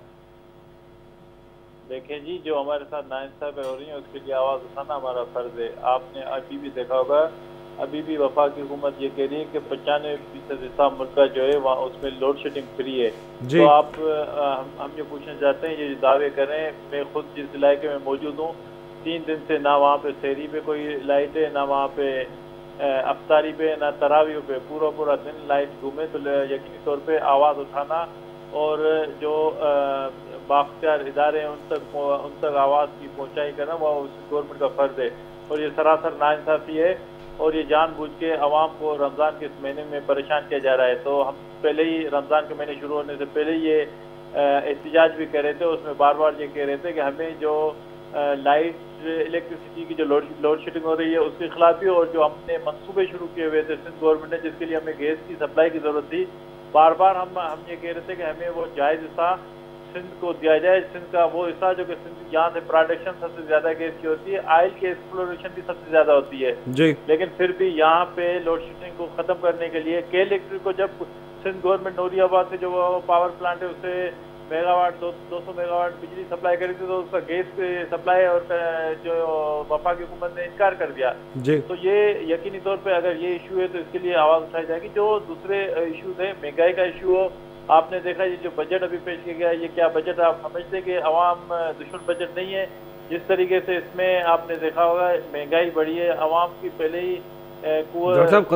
देखें जी, जो हमारे साथ नाइंसाफी हो रही है उसके लिए आवाज़ उठाना हमारा फर्ज है। आपने अभी भी देखा होगा, अभी भी वफा की हुकूमत ये कह रही है कि 95% हिस्सा मुल्क का जो है वहाँ उसमें लोड शेडिंग फ्री है। तो आप हम ये पूछना चाहते हैं, ये जो दावे करें, मैं खुद जिस इलाके में मौजूद हूँ 3 दिन से ना वहाँ पे शहरी पे कोई लाइट है, ना वहाँ पे अफ्तारी पे, ना तरावी पे, पूरा दिन लाइट घूमे। तो यकीनी तौर पर आवाज़ उठाना और जो बाख्तियार इदारे हैं उन तक आवाज़ की पहुँचाई करना वो गवर्नमेंट का फ़र्ज है। और ये सरासर नाइंसाफ़ी है और ये जानबूझ के अवाम को रमज़ान के इस महीने में परेशान किया जा रहा है। तो हम पहले ही रमज़ान के महीने शुरू होने से पहले ये एहतजाज भी कर रहे थे, उसमें बार बार ये कह रहे थे कि हमें जो लाइट इलेक्ट्रिसिटी की जो लोड शेडिंग हो रही है उसके खिलाफ भी, और जो हमने मंसूबे शुरू किए हुए थे सिंध गवर्नमेंट ने जिसके लिए हमें गैस की सप्लाई की ज़रूरत थी, बार बार हम ये कह रहे थे कि हमें वो जायज़ हिस्सा सिंध को दिया जाए। सिंध का वो हिस्सा जो कि सिंध यहाँ से प्रोडक्शन सबसे ज़्यादा गैस की होती है, ऑयल की एक्सप्लोरेशन भी सबसे ज़्यादा होती है जी। लेकिन फिर भी यहाँ पे लोड शेडिंग को ख़त्म करने के लिए के इलेक्ट्रिक को जब सिंध गवर्नमेंट नूरियाबाद से जो पावर प्लांट है उससे मेगावाट 200 मेगावाट बिजली सप्लाई करी थी, तो उसका गैस सप्लाई और जो वफा की हुकूमत ने इनकार कर दिया जी। तो ये यकीनी तौर पे अगर ये इशू है तो इसके लिए आवाज़ उठाई जाएगी। जो दूसरे इशू थे, महंगाई का इशू हो, आपने देखा ये जो बजट अभी पेश किया गया, ये क्या बजट आप समझते कि अवाम दुश्मन बजट नहीं है? जिस तरीके से इसमें आपने देखा होगा महंगाई बढ़ी है, अवाम की पहले ही डॉक्टर साहब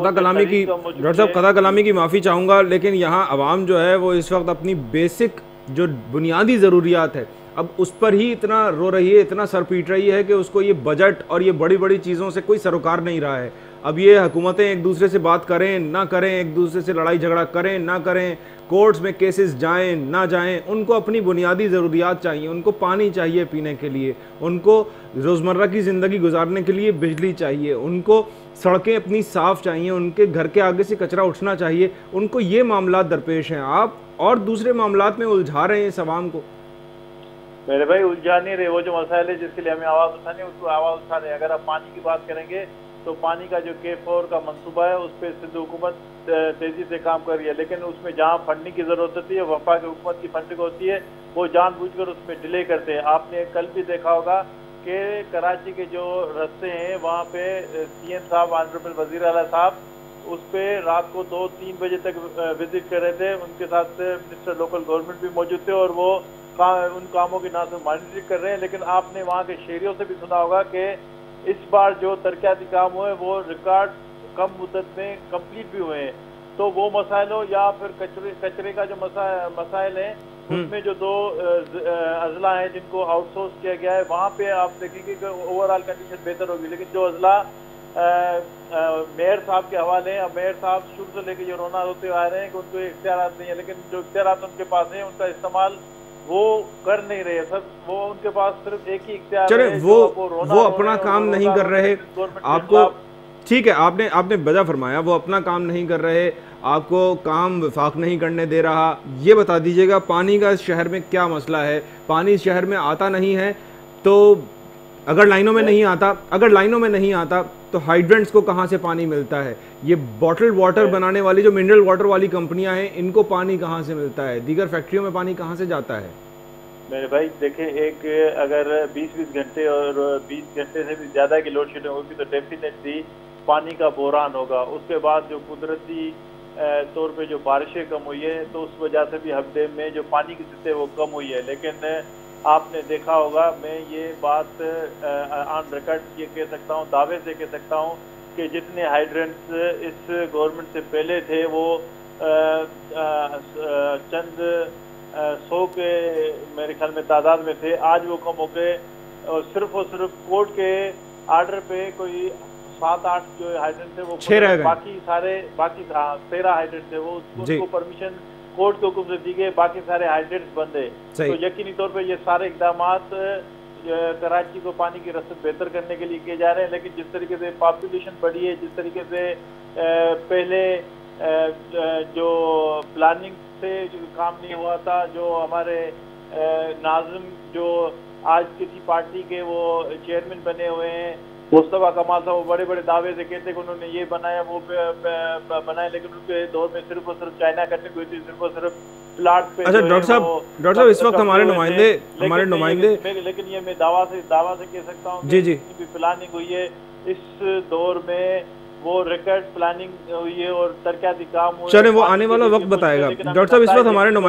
कदा कलामी की माफ़ी चाहूँगा, लेकिन यहाँ अवाम जो है वो इस वक्त अपनी बेसिक जो बुनियादी ज़रूरियात है अब उस पर ही इतना रो रही है, इतना सर पीट रही है कि उसको ये बजट और ये बड़ी बड़ी चीज़ों से कोई सरोकार नहीं रहा है। अब ये हुकूमतें एक दूसरे से बात करें ना करें, एक दूसरे से लड़ाई झगड़ा करें ना करें, कोर्ट्स में केसेस जाएं ना जाएं, उनको अपनी बुनियादी ज़रूरियात चाहिए। उनको पानी चाहिए पीने के लिए, उनको रोज़मर्रा की ज़िंदगी गुजारने के लिए बिजली चाहिए, उनको सड़कें अपनी साफ़ चाहिए, उनके घर के आगे से कचरा उठना चाहिए, उनको ये मामला दरपेश हैं। आप और दूसरे मामलात में उलझा रहे हैं इस अवाम को। मेरे भाई उलझा नहीं रहे, वो जो मसाइल है जिसके लिए हमें आवाज़ उठानी है उसको आवाज़ उठा रहे हैं। अगर आप पानी की बात करेंगे तो पानी का जो K4 का मंसूबा है उस पर सिंध हुकूमत तेज़ी से काम कर रही है, लेकिन उसमें जहाँ फंडिंग की ज़रूरत होती है, वफा की हुकूमत की फंडिंग होती है, वो जानबूझकर उसमें डिले करते हैं। आपने कल भी देखा होगा कि कराची के जो रास्ते हैं वहाँ पे CM साहब, ऑनरेबल वज़ीर आला साहब उस पर रात को 2-3 बजे तक विजिट कर रहे थे। उनके साथ मिनिस्टर लोकल गवर्नमेंट भी मौजूद थे और वो उन कामों की ना तो मॉनिटरिंग कर रहे हैं। लेकिन आपने वहाँ के शहरियों से भी सुना होगा कि इस बार जो तरक्याती काम हुए वो रिकॉर्ड कम मुद्दत में कंप्लीट भी हुए हैं। तो वो मसाइल हो या फिर कचरे का जो मसाइल है उसमें जो 2 अजला हैं जिनको आउटसोर्स किया गया है, वहाँ पे आप देखेंगे कि ओवरऑल कंडीशन बेहतर होगी। लेकिन जो अजला मेयर साहब के हवाले हैं, अब मेयर साहब शुरू से लेकर ये रोना रोते आ रहे हैं कि उनको इख्तियारात नहीं है, लेकिन जो इख्तियारात उनके पास हैं उनका इस्तेमाल वो कर नहीं रहे सर। वो उनके पास सिर्फ एक ही इख्तियार है, वो अपना काम नहीं कर रहे। आपको ठीक है, आपने वजह फरमाया, वो अपना काम नहीं कर रहे, आपको काम वफाक नहीं करने दे रहा। ये बता दीजिएगा पानी का इस शहर में क्या मसला है? पानी इस शहर में आता नहीं है तो अगर लाइनों में नहीं आता तो हाइड्रेंट्स को कहाँ से पानी मिलता है? ये बॉटल्ड वाटर बनाने वाली जो मिनरल वाटर वाली कंपनियां हैं इनको पानी कहाँ से मिलता है? दीगर फैक्ट्रियों में पानी कहाँ से जाता है? मेरे भाई देखें, एक अगर 20-20 घंटे और 20 घंटे से भी ज़्यादा की लोड शेडिंग होगी तो डेफिनेटली पानी का बहरान होगा। उसके बाद जो कुदरती तौर पे जो बारिशें कम हुई है तो उस वजह से भी हफ्ते में जो पानी की सतह वो कम हुई है। लेकिन आपने देखा होगा, मैं ये बात ऑन रिकॉर्ड ये कह सकता हूँ, दावे से कह सकता हूँ कि जितने हाइड्रेंट्स इस गवर्नमेंट से पहले थे वो चंद 100 के मेरे ख्याल में तादाद में थे, आज वो कम हो गए और सिर्फ कोर्ट के आर्डर पे कोई 7-8 जो हाइड्रेंट थे वो बाकी 13 हाइड्रेंट थे वो उनको परमिशन कोर्ट के हुक्म से दी गई, बाकी सारे हाइड्रेंट्स बंद है। तो यकीनी तौर पे ये सारे इकदामात कराची को पानी की रसद बेहतर करने के लिए किए जा रहे हैं। लेकिन जिस तरीके से पॉपुलेशन बढ़ी है, जिस तरीके से पहले जो प्लानिंग से जो काम नहीं हुआ था, जो हमारे नाज़िम जो आज किसी पार्टी के वो चेयरमैन बने हुए हैं, मुस्तफा कमाल साहब बड़े बड़े दावे से कहते कि उन्होंने ये बनाया वो बनाया, लेकिन उनके दौर में सिर्फ और सिर्फ चाइना करने को थी, सिर्फ और सिर्फ प्लाट पे। अच्छा डॉक्टर साहब इस वक्त हमारे नुमाइंदे लेकिन ये मैं दावा से कह सकता हूँ जी भी प्लानिंग हुई है इस दौर में, वो रिकॉर्ड प्लानिंग हुई है और तरक्याती काम हुए। चले वो आने वाला वक्त बताएगा। डॉक्टर साहब इस वक्त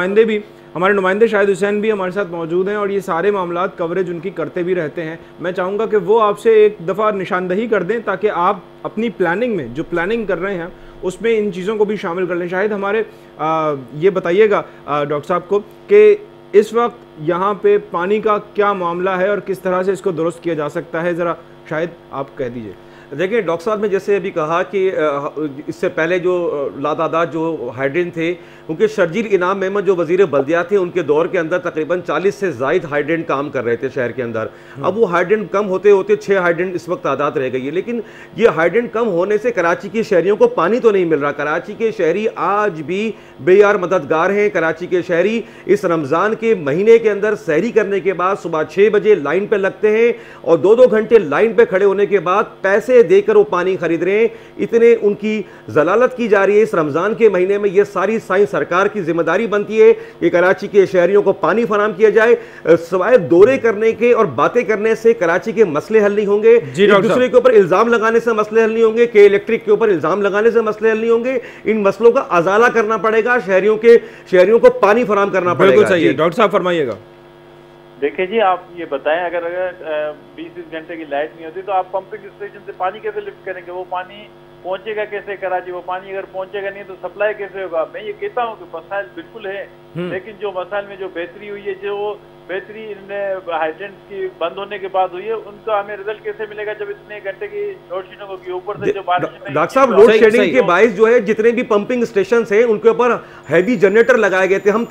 हमारे नुमाइंदे शाहिद हुसैन भी हमारे साथ मौजूद हैं और ये सारे मामला कवरेज उनकी करते भी रहते हैं। मैं चाहूँगा कि वो आपसे एक दफ़ा निशानदही कर दें ताकि आप अपनी प्लानिंग में जो प्लानिंग कर रहे हैं उसमें इन चीज़ों को भी शामिल कर लें। शायद हमारे ये बताइएगा डॉक्टर साहब को कि इस वक्त यहाँ पे पानी का क्या मामला है और किस तरह से इसको दुरुस्त किया जा सकता है, ज़रा शायद आप कह दीजिए। देखिए डॉक्टर साहब ने जैसे अभी कहा कि इससे पहले जो लातादाद जो हाइड्रेंट थे, क्योंकि शर्जील इनाम अहमद जो वजीर बल्दिया थे उनके दौर के अंदर तकरीबन 40 से ज़ायद हाइड्रेंट काम कर रहे थे शहर के अंदर। अब वो हाइड्रेंट कम होते होते 6 हाइड्रेंट इस वक्त तादाद रह गई है। लेकिन ये हाइड्रेंट कम होने से कराची के शहरियों को पानी तो नहीं मिल रहा। कराची के शहरी आज भी बेयार मददगार हैं। कराची के शहरी इस रमज़ान के महीने के अंदर सहरी करने के बाद सुबह 6 बजे लाइन पर लगते हैं और 2-2 घंटे लाइन पर खड़े होने के बाद पैसे देकर वो पानी खरीद रहे हैं। इतने उनकी जलालत की जा रही है इस रमज़ान के महीने में। ये सारी साइंस सरकार की जिम्मेदारी बनती है कि कराची के शहरियों को पानी फराहम किया जाए। सवाए दौरे करने के और बातें करने से कराची के मसले हल नहीं होंगे। एक दूसरे के ऊपर इल्जाम लगाने से मसले हल नहीं होंगे। के इलेक्ट्रिक के ऊपर इल्जाम लगाने से मसले हल नहीं होंगे। इन मसलों का अजाला करना पड़ेगा। शहरियों को पानी फराहम करना पड़ेगा। बिल्कुल सही है। डॉक्टर साहब फरमाइएगा। देखिए जी, आप ये बताएं, अगर 20-20 घंटे की लाइट नहीं होती तो आप पंपिंग स्टेशन से पानी कैसे लिफ्ट करेंगे? वो पानी पहुंचेगा कैसे कराची? वो पानी अगर पहुंचेगा नहीं तो सप्लाई कैसे होगा? मैं ये कहता हूँ कि मसाइल बिल्कुल है, लेकिन जो मसाइल में जो बेहतरी हुई है, जो बेहतरी हाइड्रेंट की बंद होने के बाद हुई है, उनका हमें रिजल्ट कैसे मिलेगा जब इतने घंटे की लोड शेडिंग होगी? ऊपर से जो बारिश डॉक्टर साहब लोड शेडिंग के बायस जो है जितने भी पंपिंग स्टेशन हैं उनके ऊपर हैवी जनरेटर लगाए गए थे। हम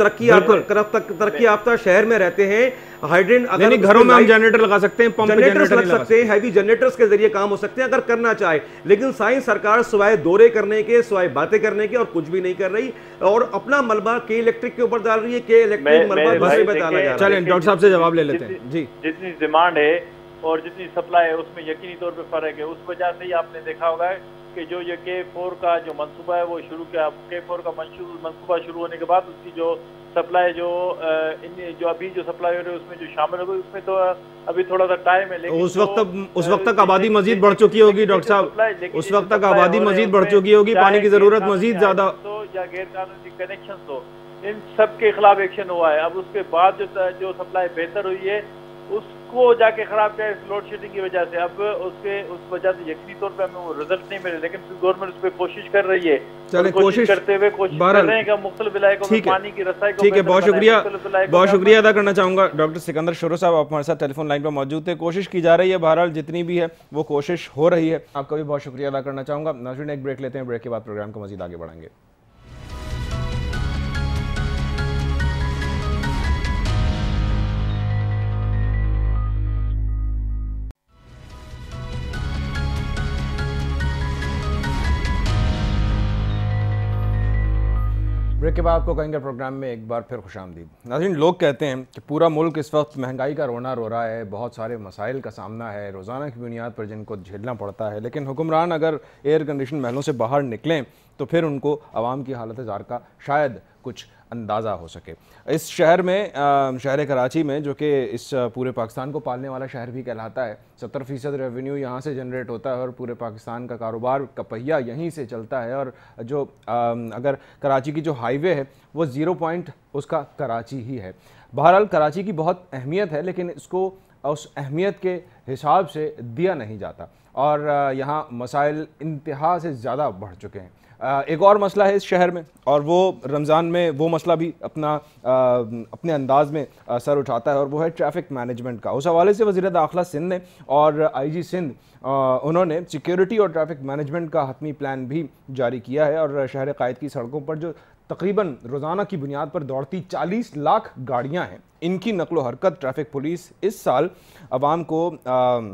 तरक्की याफ्ता शहर में रहते हैं। हाइड्रेंट अगर घरों में हम जनरेटर लगा सकते हैं, पंप जनरेटर्स लग सकते हैं, हैवी जनरेटर्स के जरिए काम हो सकते हैं अगर करना चाहे। लेकिन साइंस सरकार सिवाय दौरे करने के, सिवाय बातें करने के और कुछ भी नहीं कर रही और अपना मलबा के इलेक्ट्रिक के ऊपर डाल रही है। के इलेक्ट्रिक मलबा बस में डाला जा रहा है। चलें डॉक्टर साहब से जवाब ले लेते हैं जी। जितनी डिमांड है और जितनी सप्लाई है उसमें यकीनी तौर पे फर्क है। उस वजह से ही आपने देखा होगा कि जो ये K4 का जो मंसूबा है वो शुरू किया। K4 का मंसूबा शुरू होने के बाद उसकी जो सप्लाई जो अभी जो सप्लाई हो रही है उसमें जो शामिल होगी उसमें तो अभी थोड़ा सा टाइम है। लेकिन उस वक्त तक आबादी मजीद बढ़ चुकी होगी डॉक्टर साहब। उस वक्त तक आबादी मजीद बढ़ चुकी होगी, पानी की जरूरत मजीद ज्यादा तो या गैर कानूनी कनेक्शन तो इन सब के खिलाफ एक्शन हुआ है। अब उसके बाद जो सप्लाई बेहतर हुई है उसको जाके खराब किया इस लोड शेडिंग की वजह से। अब उस वजह से यकीनी तौर पे हमें वो रिजल्ट नहीं मिले, लेकिन गवर्नमेंट उस पर कोशिश कर रही है। कोशिश करते हुए कोशिश कर रहे हैं कि मुख्तलिफ इलाकों में पानी की रसाई को। ठीक है, बहुत शुक्रिया अदा करना चाहूँगा। डॉक्टर सिकंदर शोरो साहब आप हमारे साथ टेलीफोन लाइन पर मौजूद थे। कोशिश की जा रही है, बहरहाल जितनी भी है वो कोशिश हो रही है। आपका भी बहुत शुक्रिया अदा करना चाहूँगा। नाज़रीन एक ब्रेक लेते हैं, ब्रेक के बाद प्रोग्राम को मजीद आगे बढ़ाएंगे। ब्रेक के बाद आपको कहेंगे प्रोग्राम में एक बार फिर खुशामदीद। नाज़रीन लोग कहते हैं कि पूरा मुल्क इस वक्त महंगाई का रोना रो रहा है, बहुत सारे मसाइल का सामना है रोज़ाना की बुनियाद पर जिनको झेलना पड़ता है, लेकिन हुक्मरान अगर एयर कंडीशन महलों से बाहर निकलें तो फिर उनको आवाम की हालत ज़ार का शायद कुछ अंदाज़ा हो सके। इस शहर में शहर कराची में जो कि इस पूरे पाकिस्तान को पालने वाला शहर भी कहलाता है, 70% रेवेन्यू यहाँ से जनरेट होता है और पूरे पाकिस्तान का कारोबार का पहिया यहीं से चलता है। और जो अगर कराची की जो हाईवे है वो 0 पॉइंट उसका कराची ही है। बहरहाल कराची की बहुत अहमियत है, लेकिन इसको उस अहमियत के हिसाब से दिया नहीं जाता और यहाँ मसाइल इंतहा से ज़्यादा बढ़ चुके हैं। एक और मसला है इस शहर में और वो रमज़ान में वो मसला भी अपने अंदाज में सर उठाता है और वो है ट्रैफिक मैनेजमेंट का। उस हवाले से वज़ीर दाखिला सिंध ने और IG सिंध उन्होंने सिक्योरिटी और ट्रैफिक मैनेजमेंट का हतमी प्लान भी जारी किया है और शहर कायद की सड़कों पर जो तकरीबन रोज़ाना की बुनियाद पर दौड़ती 40 लाख गाड़ियाँ हैं, इनकी नकलो हरकत ट्रैफिक पुलिस इस साल आवाम को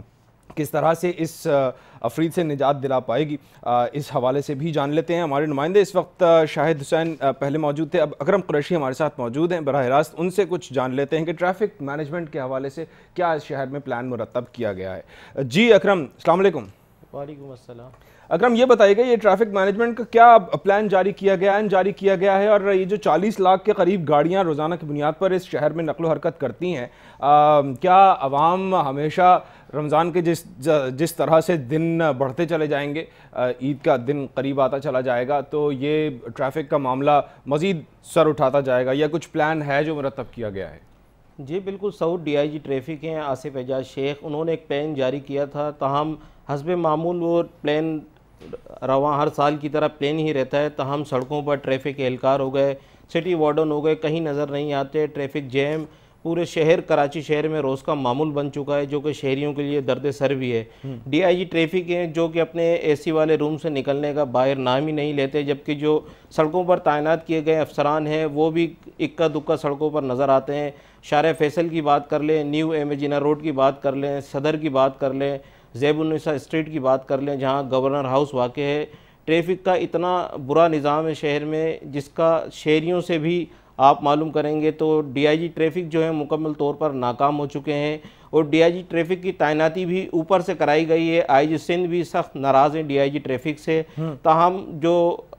किस तरह से इस अफरीद से निजात दिला पाएगी, इस हवाले से भी जान लेते हैं। हमारे नुमाइंदे इस वक्त शाहिद हुसैन पहले मौजूद थे, अब अकरम कुरैशी हमारे साथ मौजूद हैं। बराह रास्त उनसे कुछ जान लेते हैं कि ट्रैफिक मैनेजमेंट के हवाले से क्या इस शहर में प्लान मुरतब किया गया है। जी अकरम, अस्सलाम वालेकुम। वालेकुम अस्सलाम। अकरम, ये बताइएगा ये ट्रैफिक मैनेजमेंट का क्या प्लान जारी किया गया है और ये जो 40 लाख के करीब गाड़ियाँ रोज़ाना की बुनियाद पर इस शहर में नकलो हरकत करती हैं, क्या अवाम हमेशा रमज़ान के जिस तरह से दिन बढ़ते चले जाएंगे, ईद का दिन करीब आता चला जाएगा, तो ये ट्रैफिक का मामला मज़ीद सर उठाता जाएगा, या कुछ प्लान है जो मुरतब किया गया है? जी बिल्कुल, सऊद DIG ट्रैफिक हैं आसिफ एजाज शेख, उन्होंने एक प्लान जारी किया था। ताहम हस्बे मामूल वो प्लान रवां हर साल की तरह प्लान ही रहता है, ताहम सड़कों पर ट्रैफिक एहलकार हो गए, सिटी वार्डन हो गए, कहीं नज़र नहीं आते। ट्रैफिक जैम पूरे शहर कराची शहर में रोज़ का मामूल बन चुका है, जो कि शहरियों के लिए दर्द सर भी है। DIG ट्रैफिक हैं जो कि अपने AC वाले रूम से निकलने का बाहर नाम ही नहीं लेते, जबकि जो सड़कों पर तैनात किए गए अफसरान हैं वो भी इक्का दुक्का सड़कों पर नज़र आते हैं। शारे फैसल की बात कर लें, न्यू एमेजिना रोड की बात कर लें, सदर की बात कर लें, ज़ैबुन्निसा स्ट्रीट की बात कर लें जहाँ गवर्नर हाउस वाक़ है। ट्रैफिक का इतना बुरा निज़ाम है शहर में जिसका शहरियों से भी आप मालूम करेंगे तो DIG ट्रैफिक जो है मुकम्मल तौर पर नाकाम हो चुके हैं और DIG ट्रैफिक की तैनाती भी ऊपर से कराई गई है। IG सिंध भी सख्त नाराज़ हैं DIG ट्रैफिक से, ताहम जो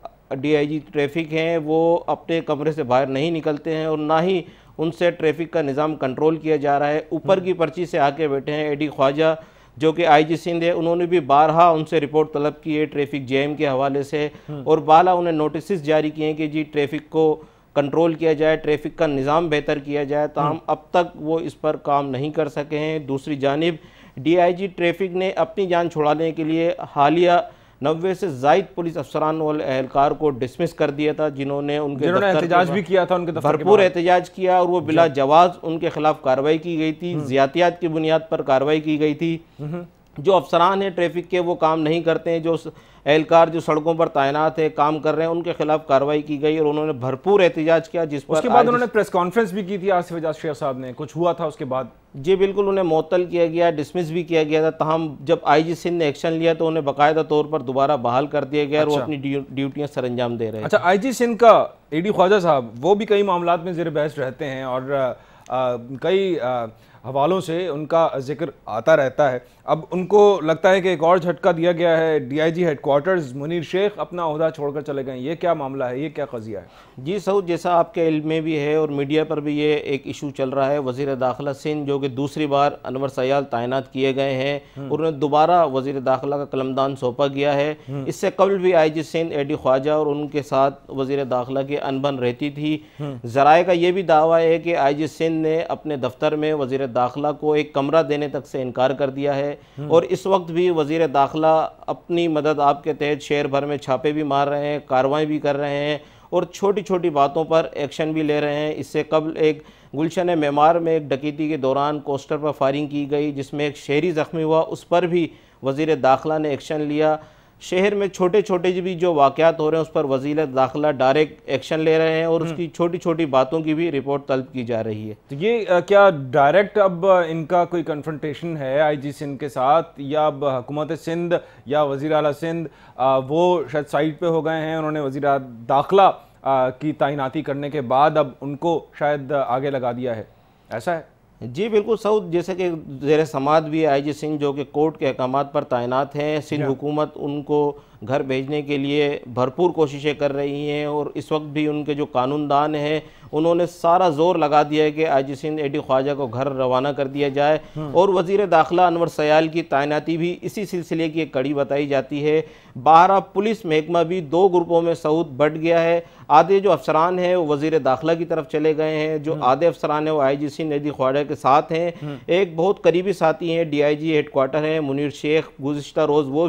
DIG ट्रैफिक हैं वो अपने कमरे से बाहर नहीं निकलते हैं और ना ही उनसे ट्रैफिक का निज़ाम कंट्रोल किया जा रहा है। ऊपर की पर्ची से आके बैठे हैं AD ख्वाजा जो कि IG सिंध है, उन्होंने भी बारहा उनसे रिपोर्ट तलब की है ट्रैफिक जैम के हवाले से और बाला उन्हें नोटिस जारी किए हैं कि जी ट्रैफिक को कंट्रोल किया जाए, ट्रैफिक का निज़ाम बेहतर किया जाए, ताहम अब तक वो इस पर काम नहीं कर सके हैं। दूसरी जानिब DIG ट्रैफिक ने अपनी जान छुड़ाने के लिए हालिया 90 से ज़ायद पुलिस अफसरान और एहलकार को डिसमिस कर दिया था, जिन्होंने एहतजाज भी किया था, उनके भरपूर एहतजाज किया और वो बिला जवाज़ उनके खिलाफ कार्रवाई की गई थी, ज़ियातियात की बुनियाद पर कार्रवाई की गई थी। जो अफसरान हैं ट्रैफिक के वो काम नहीं करते हैं, जो एहलकार जो सड़कों पर तैनात है काम कर रहे हैं, उनके खिलाफ कार्रवाई की गई और उन्होंने भरपूर एहतजाज किया। जिस पर उसके बाद उन्होंने प्रेस कॉन्फ्रेंस भी की थी आसिफ एजाज शेख साहब ने, कुछ हुआ था उसके बाद? जी बिल्कुल, उन्हें मुअत्तल किया गया, डिसमिस भी किया गया था, ताहम जब IG सिंध ने एक्शन लिया तो उन्हें बाकायदा तौर पर दोबारा बहाल कर दिया गया और वो अपनी ड्यूटियाँ सर अंजाम दे रहे हैं। अच्छा, IG सिंध का AD ख्वाजा साहब वो भी कई मामलात में ज़ेर बहस रहते हैं और कई हवालों से उनका जिक्र आता रहता है। अब उनको लगता है कि एक और झटका दिया गया है, DIG हेडक्वार्टर्स मुनीर शेख अपना ओहदा छोड़कर चले गए, ये क्या मामला है, ये क्या कज़िया है? जी सऊद, जैसा आपके इल्म में भी है और मीडिया पर भी ये एक इशू चल रहा है, वज़ीर दाखिला सिंध जो कि दूसरी बार अनवर सयाल तैनात किए गए हैं और उन्हें दोबारा वज़ीर दाखिला का कलमदान सौंपा गया है। इससे कबल भी IG सिंध AD ख्वाजा और उनके साथ वज़ीर दाखिला की अनबन रहती थी। ज़राए का ये भी दावा है कि IG सिंध ने अपने दफ्तर में वज़ीर दाखिला को एक कमरा देने तक से इनकार कर दिया है और इस वक्त भी वज़ीर दाखिला अपनी मदद आपके तहत शहर भर में छापे भी मार रहे हैं, कार्रवाई भी कर रहे हैं और छोटी छोटी बातों पर एक्शन भी ले रहे हैं। इससे कबल एक गुलशन मेमार में एक डकैती के दौरान कोस्टर पर फायरिंग की गई जिसमें एक शहरी ज़ख्मी हुआ, उस पर भी वज़ीर दाखिला ने एक्शन लिया। शहर में छोटे छोटे भी जो वाक़यात हो रहे हैं उस पर वज़ीर दाखिला डायरेक्ट एक्शन ले रहे हैं और उसकी छोटी छोटी बातों की भी रिपोर्ट तलब की जा रही है। तो ये क्या डायरेक्ट अब इनका कोई कन्फ्रंटेशन है IG सिंध के साथ, या अब हुकूमत सिंध या वज़ीर आला सिंध वो शायद साइड पे हो गए हैं, उन्होंने वज़ीर दाखिला की तैनाती करने के बाद अब उनको शायद आगे लगा दिया है, ऐसा है? जी बिल्कुल सऊद, जैसे कि ज़ेर समात भी IG सिंध जो कि कोर्ट के अहकामात पर तैनात हैं, सिंध हुकूमत उनको घर भेजने के लिए भरपूर कोशिशें कर रही हैं और इस वक्त भी उनके जो कानूनदान हैं उन्होंने सारा जोर लगा दिया है कि IG सिंध AD ख्वाजा को घर रवाना कर दिया जाए और वज़ीर दाखिला अनवर सयाल की तैनाती भी इसी सिलसिले की एक कड़ी बताई जाती है। 12 पुलिस महकमा भी 2 ग्रुपों में सऊद बढ़ गया है। आधे जो अफसरान हैं वो वज़ीर दाखिला की तरफ चले गए हैं, जो आधे अफसरान हैं वो IG सिंध AD ख्वाजा के साथ हैं। एक बहुत करीबी साथी हैं DIG हेडक्वार्टर हैं मुनीर शेख, गुज़िश्ता रोज़ वो भी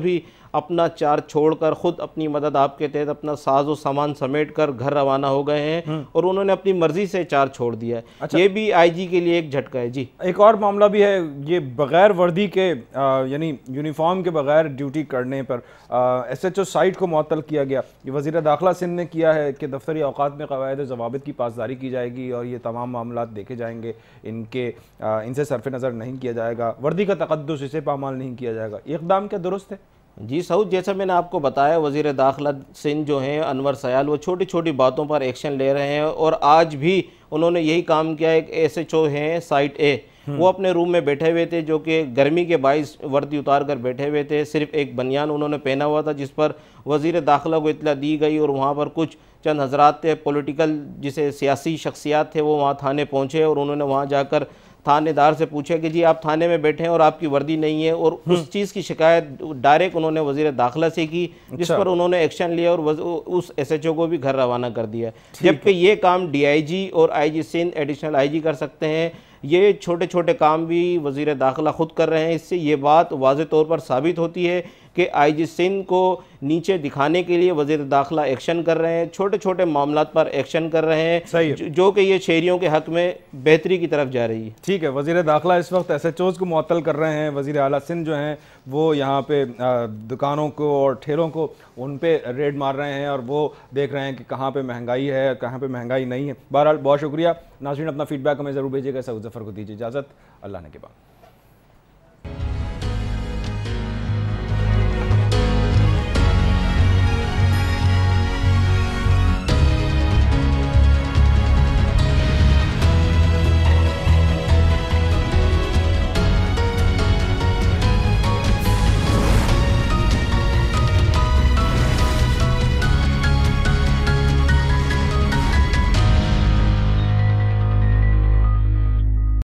अपना चार्ज छोड़कर खुद अपनी मदद आपके तहत अपना साजो सामान समेट कर घर रवाना हो गए हैं और उन्होंने अपनी मर्जी से चार्ज छोड़ दिया है। अच्छा। ये भी आईजी के लिए एक झटका है। जी, एक और मामला भी है, ये बगैर वर्दी के यानी यूनिफॉर्म के बगैर ड्यूटी करने पर SHO साइट को मुअत्तल किया गया। ये वज़ीर दाखिला सिंध ने किया है कि दफ्तरी औकात में क़वायद ज़वाबित की पासदारी की जाएगी और ये तमाम मामला देखे जाएंगे, इनसे सरफ़ नज़र नहीं किया जाएगा, वर्दी का तक़द्दुस इसे पामाल नहीं किया जाएगा। ये इक़दाम क्या दुरुस्त है? जी सऊद, जैसा मैंने आपको बताया, वज़ीर दाखिला सिंध जो हैं अनवर सयाल, वो छोटी छोटी बातों पर एक्शन ले रहे हैं और आज भी उन्होंने यही काम किया। एक SHO हैं साइट A, वो अपने रूम में बैठे हुए थे, जो कि गर्मी के बाइस वर्दी उतार कर बैठे हुए थे, सिर्फ एक बनियान उन्होंने पहना हुआ था, जिस पर वज़ीर दाखिला को इत्तला दी गई और वहाँ पर कुछ चंद हजरात थे, पॉलिटिकल जिसे सियासी शख्सियात थे, वो वहाँ थाने पहुँचे और उन्होंने वहाँ जाकर थानेदार से पूछा कि जी आप थाने में बैठे हैं और आपकी वर्दी नहीं है, और उस चीज़ की शिकायत डायरेक्ट उन्होंने वज़ीर दाखिला से की, जिस पर उन्होंने एक्शन लिया और उस SHO को भी घर रवाना कर दिया। जबकि ये काम DIG और IG सिंध एडिशनल IG कर सकते हैं। ये छोटे छोटे काम भी वज़ीर दाखिला ख़ुद कर रहे हैं। इससे ये बात वाज़े तौर पर साबित होती है कि IG सिंध को नीचे दिखाने के लिए वज़ीर दाखिला एक्शन कर रहे हैं, छोटे छोटे मामलात पर एक्शन कर रहे हैं, जो कि ये शहरियों के हक़ में बेहतरी की तरफ जा रही है। ठीक है, वज़ीर दाखिला इस वक्त SHOs को मुअत्तल कर रहे हैं, वज़ीर आला सिंध जो हैं वो यहाँ पे दुकानों को और ठेलों को उन पे रेड मार रहे हैं और वो देख रहे हैं कि कहाँ पे महंगाई है, कहाँ पे महंगाई नहीं है। बहरहाल बहुत शुक्रिया नाज़रीन, अपना फीडबैक हमें ज़रूर भेजिएगा। सऊद ज़फ़र को दीजिए इजाज़त, अल्लाह ने के बाद।